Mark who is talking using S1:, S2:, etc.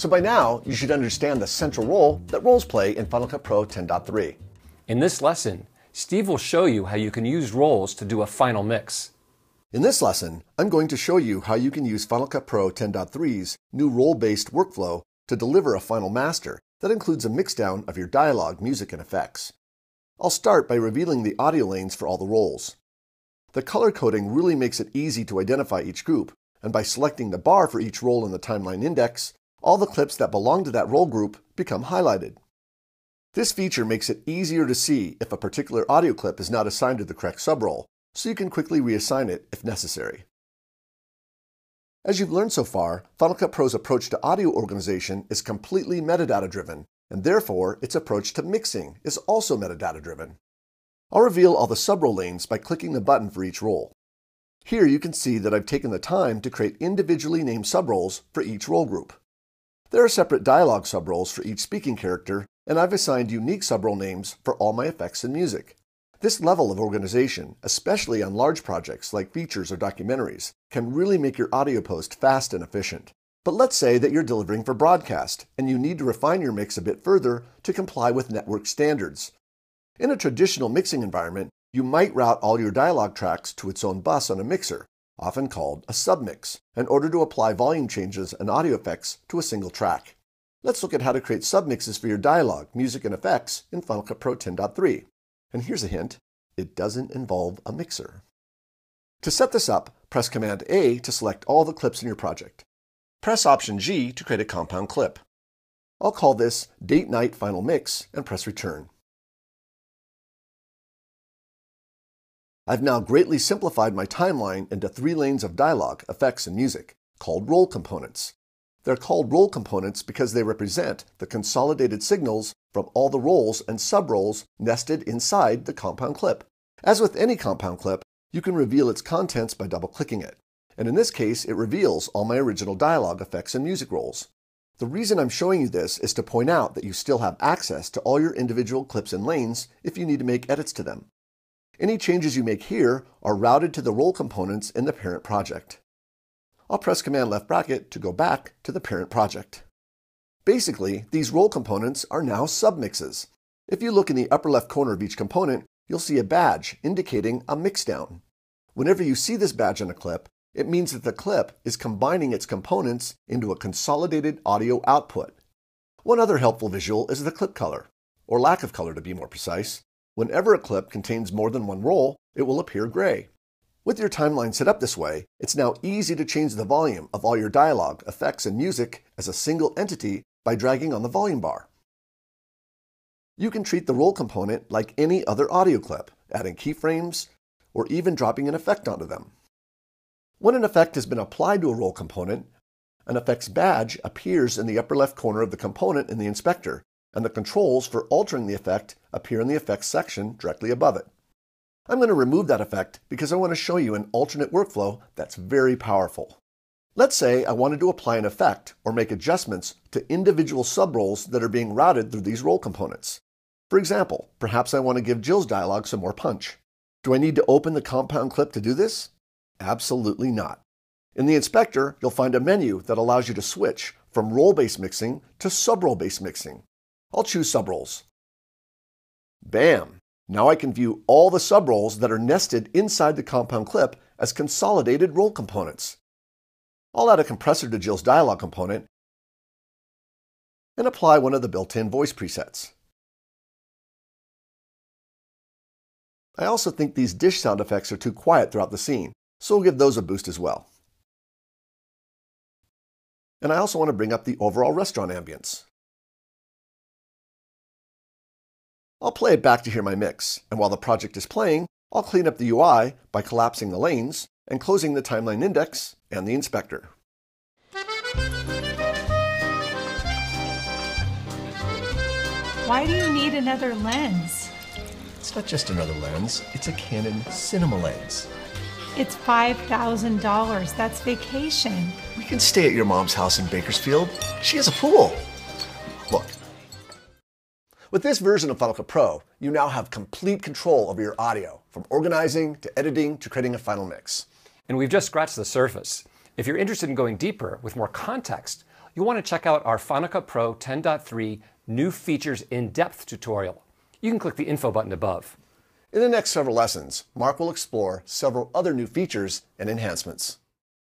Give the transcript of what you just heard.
S1: So by now, you should understand the central role that roles play in Final Cut Pro 10.3.
S2: In this lesson, Steve will show you how you can use roles to do a final mix.
S1: In this lesson, I'm going to show you how you can use Final Cut Pro 10.3's new role-based workflow to deliver a final master that includes a mixdown of your dialogue, music, and effects. I'll start by revealing the audio lanes for all the roles. The color coding really makes it easy to identify each group, and by selecting the bar for each role in the timeline index, all the clips that belong to that role group become highlighted. This feature makes it easier to see if a particular audio clip is not assigned to the correct subrole, so you can quickly reassign it if necessary. As you've learned so far, Final Cut Pro's approach to audio organization is completely metadata-driven, and therefore its approach to mixing is also metadata-driven. I'll reveal all the subrole lanes by clicking the button for each role. Here you can see that I've taken the time to create individually named subroles for each role group. There are separate dialogue subroles for each speaking character, and I've assigned unique subrole names for all my effects and music. This level of organization, especially on large projects like features or documentaries, can really make your audio post fast and efficient. But let's say that you're delivering for broadcast, and you need to refine your mix a bit further to comply with network standards. In a traditional mixing environment, you might route all your dialogue tracks to its own bus on a mixer, often called a submix, in order to apply volume changes and audio effects to a single track. Let's look at how to create submixes for your dialogue, music, and effects in Final Cut Pro 10.3. And here's a hint, it doesn't involve a mixer. To set this up, press Command A to select all the clips in your project. Press Option G to create a compound clip. I'll call this Date Night Final Mix and press Return. I've now greatly simplified my timeline into 3 lanes of dialogue, effects, and music, called role components. They're called role components because they represent the consolidated signals from all the roles and subroles nested inside the compound clip. As with any compound clip, you can reveal its contents by double-clicking it. And in this case, it reveals all my original dialogue, effects, and music roles. The reason I'm showing you this is to point out that you still have access to all your individual clips and lanes if you need to make edits to them. Any changes you make here are routed to the role components in the parent project. I'll press Command left bracket to go back to the parent project. Basically, these role components are now submixes. If you look in the upper left corner of each component, you'll see a badge indicating a mixdown. Whenever you see this badge on a clip, it means that the clip is combining its components into a consolidated audio output. One other helpful visual is the clip color, or lack of color to be more precise. Whenever a clip contains more than one role, it will appear gray. With your timeline set up this way, it's now easy to change the volume of all your dialogue, effects, and music as a single entity by dragging on the volume bar. You can treat the role component like any other audio clip, adding keyframes, or even dropping an effect onto them. When an effect has been applied to a role component, an effects badge appears in the upper left corner of the component in the inspector, and the controls for altering the effect appear in the effects section directly above it. I'm going to remove that effect because I want to show you an alternate workflow that's very powerful. Let's say I wanted to apply an effect or make adjustments to individual subroles that are being routed through these role components. For example, perhaps I want to give Jill's dialogue some more punch. Do I need to open the compound clip to do this? Absolutely not. In the inspector, you'll find a menu that allows you to switch from role-based mixing to subrole-based mixing. I'll choose subroles. Bam! Now I can view all the subroles that are nested inside the compound clip as consolidated role components. I'll add a compressor to Jill's dialogue component and apply one of the built-in voice presets. I also think these dish sound effects are too quiet throughout the scene, so we'll give those a boost as well. And I also want to bring up the overall restaurant ambience. I'll play it back to hear my mix, and while the project is playing, I'll clean up the UI by collapsing the lanes and closing the timeline index and the inspector.
S3: Why do you need another lens?
S1: It's not just another lens, it's a Canon cinema lens.
S3: It's $5,000. That's vacation.
S1: We can stay at your mom's house in Bakersfield. She has a pool. Look. With this version of Final Cut Pro, you now have complete control over your audio, from organizing to editing to creating a final mix.
S2: And we've just scratched the surface. If you're interested in going deeper with more context, you'll want to check out our Final Cut Pro 10.3 New Features In-Depth tutorial. You can click the info button above.
S1: In the next several lessons, Mark will explore several other new features and enhancements.